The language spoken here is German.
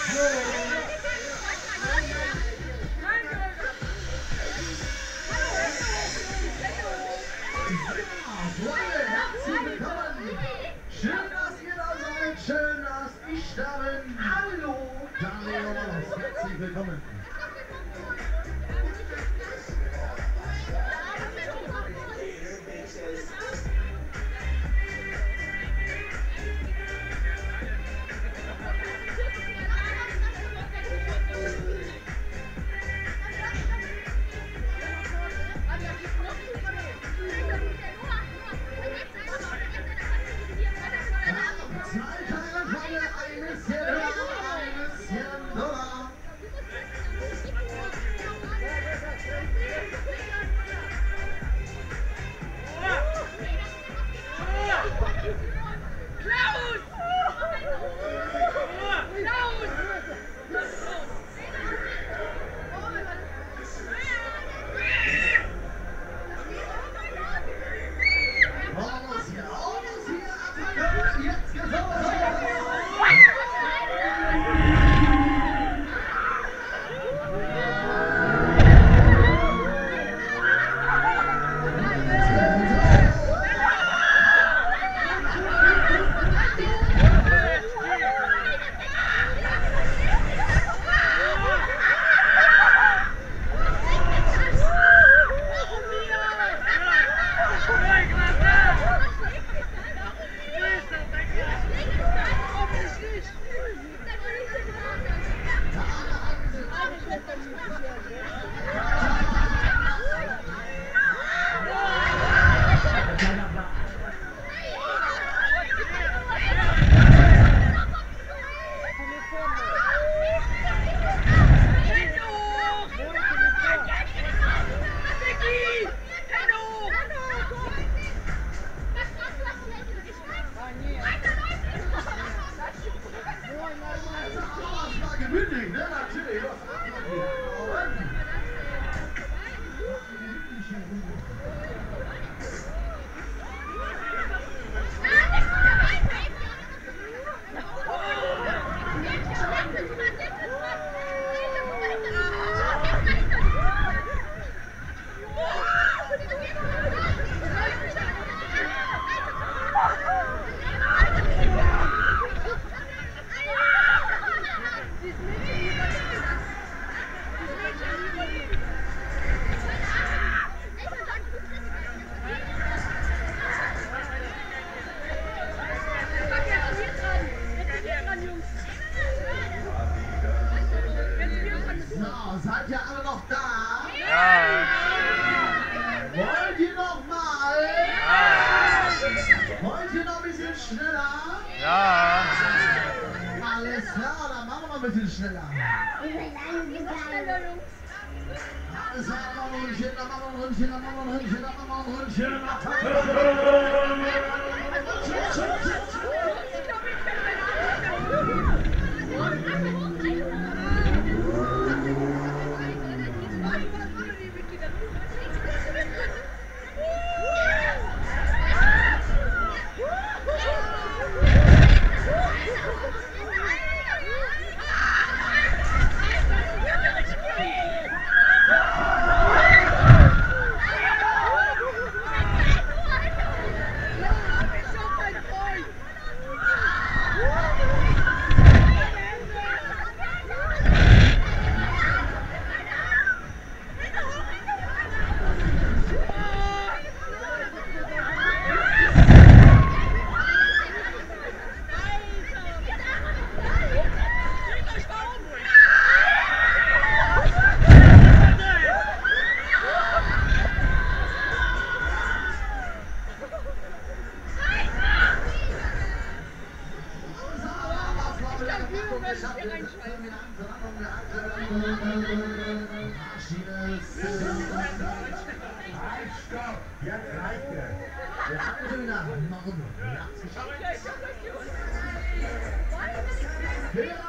Schön, dass ihr da seid, schön, dass ich da bin. Hallo, Daniel Ross, herzlich willkommen. Seid ihr alle noch da? Ja. Wollt ihr noch mal? Ja. Wollt ihr noch ein bisschen schneller? Ja. Alles klar, dann machen wir ein bisschen schneller. Alles klar, dann machen wir ein Ründchen, dann machen wir ein Ründchen, dann machen wir ein Ründchen, dann machen wir ein Stopp! Jetzt reicht es! Jetzt haben wir wieder.